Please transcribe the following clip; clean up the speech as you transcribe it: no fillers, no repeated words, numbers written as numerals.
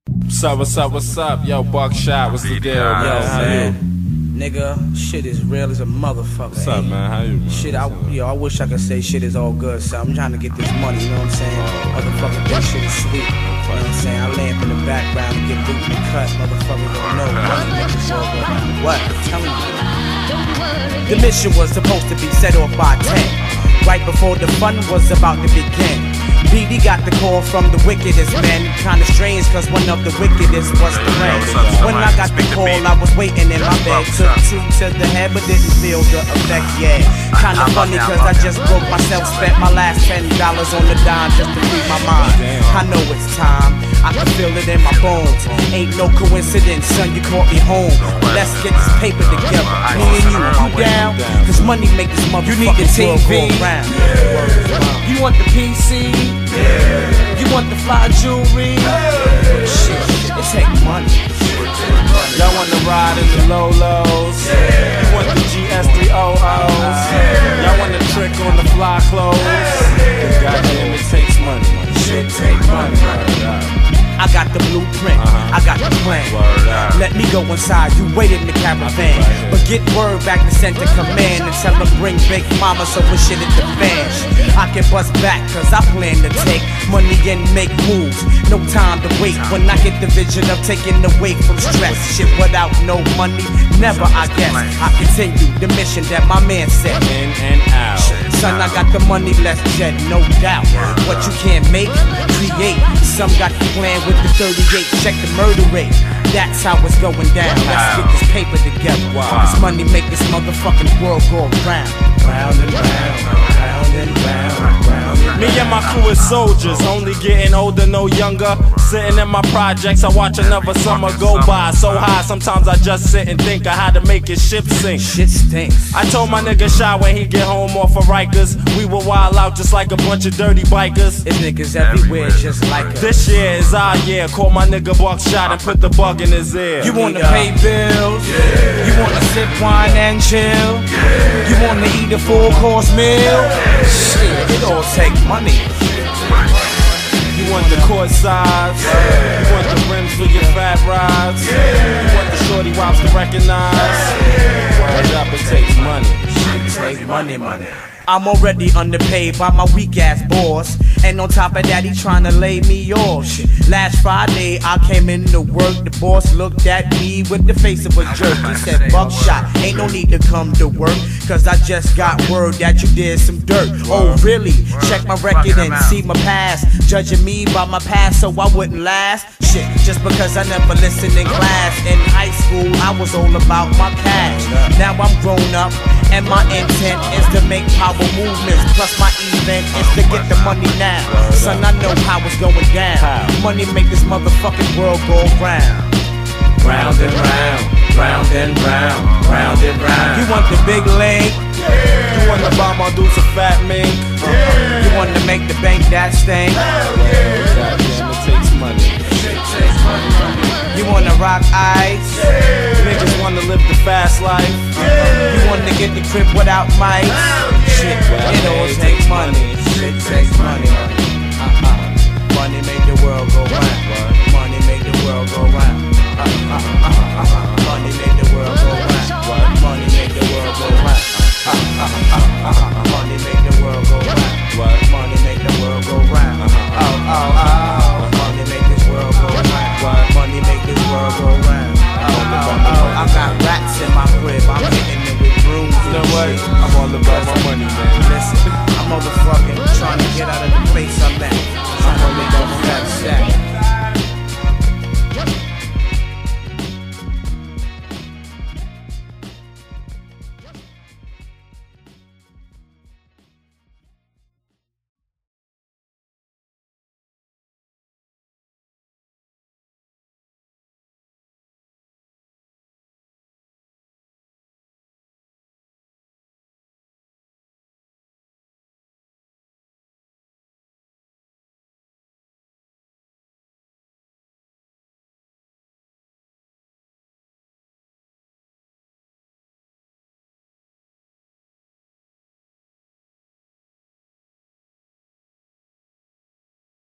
What's up, what's up? Yo, Buckshot, what's the deal, man? How man. you? Nigga, shit is real as a motherfucker. What's up, man? How you, man? Shit, I wish I could say shit is all good, so I'm trying to get this money, you know what I'm saying? Motherfucker, this shit is sweet. You know what I'm saying? I lamp in the background and get loot in the cut. Motherfucker don't know. Money make this all good. What? I'm telling you. The mission was supposed to be set off by 10, right before the fun was about to begin. BD got the call from the wickedest man. Kinda strange, cause one of the wickedest was the rain. When I got the call, I was waiting in my bed. Took two to the head, but didn't feel the effect, yeah. Kinda funny, cause I just broke myself. Spent my last $10 on the dime just to free my mind. I know it's time, I can feel it in my bones. Ain't no coincidence, son, you caught me home. Let's get this paper together. Me and you down? Cause money make this motherfucking world go round. You want the PC? Yeah. You want the fly jewelry? Shit, it take money. Y'all want to ride in the Lolos? You want the GS300s? Y'all want the trick on the fly clothes? Goddamn, it takes money. Shit take money. I got the blueprint, I got the plan. Let me go inside, you wait in the caravan. But get word back to center command and tell them bring Big Mama so when shit hit the fan. I can bust back cause I plan to take money and make moves. No time to wait when I get the vision of taking away from stress. Shit without no money, never I guess. I continue the mission that my man set. In and out. Son, I got the money, let's jet, no doubt. What you can't make, create. Some got the plan with the 38, check the murder rate. That's how it's going down. Let's get this paper together. This money make this motherfucking world go round. Round and round, round and round, round and round. Me and my crew is soldiers, only getting older, no younger. Sitting in my projects, I watch another summer go by. So high, sometimes I just sit and think of how to make his ship sink. Shit stinks. I told my nigga Shy when he get home off of Rikers, we will wild out just like a bunch of dirty bikers. It's niggas everywhere just like us. This year is our year, call my nigga Buckshot and put the bug in his ear. You wanna pay bills? Yeah. You wanna sip wine and chill? Yeah. You wanna eat a full-course meal? Shit, it all take money. You want the court size? Yeah. You want the rims for your fat rides? Yeah. You want the shorty wops to recognize? Yeah. Word up, it takes money. Shit take money, money. I'm already underpaid by my weak ass boss, and on top of that he tryna lay me off. Shit. Last Friday I came in to work, the boss looked at me with the face of a jerk. He said, Buckshot, ain't no need to come to work, cause I just got word that you did some dirt. Oh really? Check my record and see my past, judging me by my past so I wouldn't last. Shit, just because I never listened in class. In high school I was all about my cash. Now I'm grown up and my intent is to make power movements, plus my event is to get the money now. Son, I know how it's going down. Money make this motherfucking world go round. Round and round, round and round, round and round. You want the big leg? You want to buy my dudes a fat mink? You want to make the bank that sting? Goddamn, it takes money. You want to rock ice? Niggas want to live the fast life. You want to get the crib without mics? Shit, it all takes money. Shit takes money. Money make the world go round.